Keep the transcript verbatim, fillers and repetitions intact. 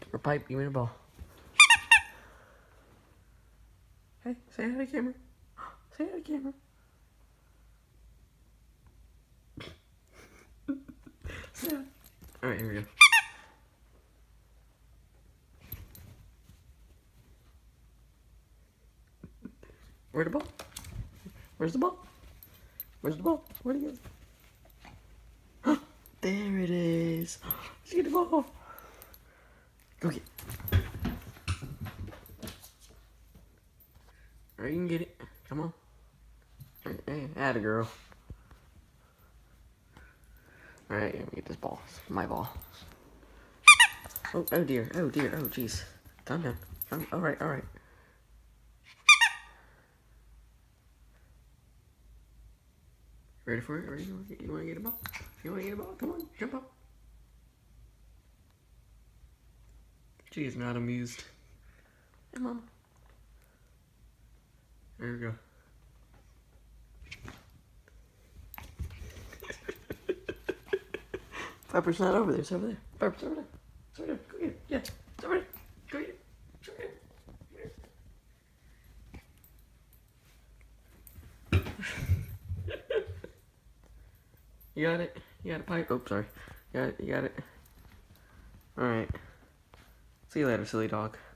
Or Pipe, give me the ball. Hey, say hi to the camera. Say hi to the camera. Say hi. Alright, here we go. Where's the ball? Where's the ball? Where's the ball? Where'd it go? There it is. Let's get the ball. Go get it. Alright, you can get it. Come on. Hey, atta girl. Alright, let me get this ball. It's my ball. Oh, oh dear. Oh dear. Oh jeez. Calm down. Calm. Alright, alright. Ready for it? Ready? You want to get a ball? You want to get a ball? Come on, jump up. She is not amused. Hey, Mama. There we go. Piper's not over there. It's over there. Piper's over there. It's over there. Go get it. Yeah, it's over there. Go get it. It's over there. You got it? You got a pipe? Oh, sorry. You got it? You got it? Alright. See you later, silly dog.